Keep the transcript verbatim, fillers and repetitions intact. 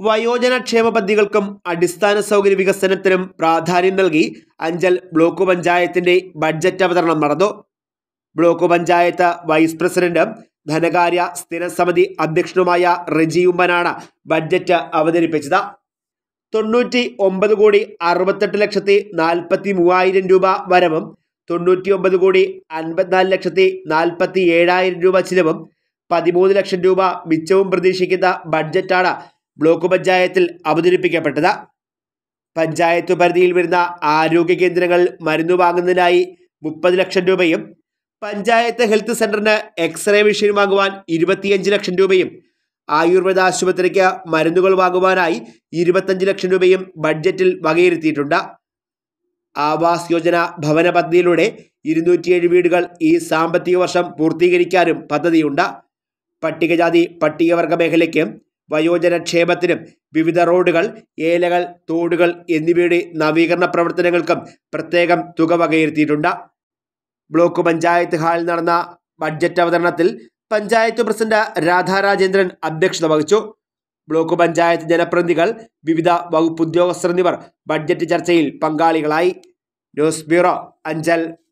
വയോജന ക്ഷേമ പദ്ധതികൾക്കും അടിസ്ഥാന സൗകര്യ വികസനത്തിനും പ്രാധാന്യം നൽകി അഞ്ചൽ ബ്ലോക്ക് പഞ്ചായത്തിന്റെ ബഡ്ജറ്റ് അവതരണം നടന്നു. ബ്ലോക്ക് പഞ്ചായത്ത് വൈസ് പ്രസിഡന്റും ധനകാര്യ സ്ഥിരസമിതി അധ്യക്ഷനുമായ റെജി ഉമ്മനാണ് ബഡ്ജറ്റ് അവതരിപ്പിച്ചത്. തൊണ്ണൂറ്റി ഒമ്പത് കോടി അറുപത്തെട്ട് ലക്ഷത്തി നാൽപ്പത്തി മൂവായിരം രൂപ വരവും തൊണ്ണൂറ്റി ഒമ്പത് കോടി അൻപത്തിനാല് ലക്ഷത്തി നാൽപ്പത്തി ഏഴായിരം രൂപ ചിലവും പതിമൂന്ന് ലക്ഷം രൂപ മിച്ചവും പ്രതീക്ഷിക്കുന്ന ബഡ്ജറ്റാണ് ബ്ലോക്ക് പഞ്ചായത്തിൽ അവതരിപ്പിക്കപ്പെട്ടത്. പഞ്ചായത്ത് പരിധിയിൽ വരുന്ന ആരോഗ്യ കേന്ദ്രങ്ങൾ മരുന്ന് വാങ്ങുന്നതിനായി മുപ്പത് ലക്ഷം രൂപയും പഞ്ചായത്ത് ഹെൽത്ത് സെന്ററിന് എക്സ്റേ മെഷീൻ വാങ്ങുവാൻ ഇരുപത്തിയഞ്ച് ലക്ഷം രൂപയും ആയുർവേദ ആശുപത്രിക്ക് മരുന്നുകൾ വാങ്ങുവാനായി ഇരുപത്തഞ്ച് ലക്ഷം രൂപയും ബഡ്ജറ്റിൽ വകയിരുത്തിയിട്ടുണ്ട്. ആവാസ് യോജന ഭവന പദ്ധതിയിലൂടെ ഇരുന്നൂറ്റിയേഴ് വീടുകൾ ഈ സാമ്പത്തിക വർഷം പൂർത്തീകരിക്കാനും പദ്ധതിയുണ്ട്. പട്ടികജാതി പട്ടികവർഗ മേഖലയ്ക്കും വയോജന ക്ഷേമത്തിനും വിവിധ റോഡുകൾ, ഏലകൾ, തോടുകൾ എന്നിവയുടെ നവീകരണ പ്രവർത്തനങ്ങൾക്കും പ്രത്യേകം തുക വകയിരുത്തിയിട്ടുണ്ട്. ബ്ലോക്ക് പഞ്ചായത്ത് ഹാളിൽ നടന്ന ബഡ്ജറ്റ് അവതരണത്തിൽ പഞ്ചായത്ത് പ്രസിഡന്റ് രാധാ രാജേന്ദ്രൻ അധ്യക്ഷത വഹിച്ചു. ബ്ലോക്ക് പഞ്ചായത്ത് ജനപ്രതിനിധികൾ, വിവിധ വകുപ്പ് ഉദ്യോഗസ്ഥർ എന്നിവർ ബഡ്ജറ്റ് ചർച്ചയിൽ പങ്കാളികളായി. News bureau, Anchal.